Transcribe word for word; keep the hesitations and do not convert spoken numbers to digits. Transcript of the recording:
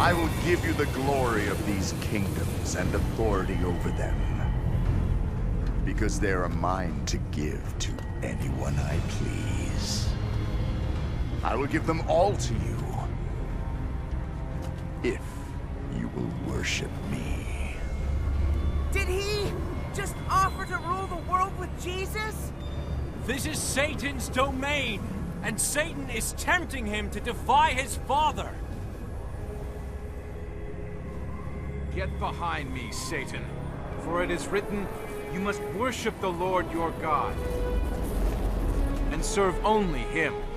I will give you the glory of these kingdoms and authority over them. Because they are mine to give to anyone I please. I will give them all to you. If you will worship me. Did he just offer to rule the world with Jesus? This is Satan's domain, and Satan is tempting him to defy his father. Get behind me, Satan, for it is written, you must worship the Lord your God, and serve only him.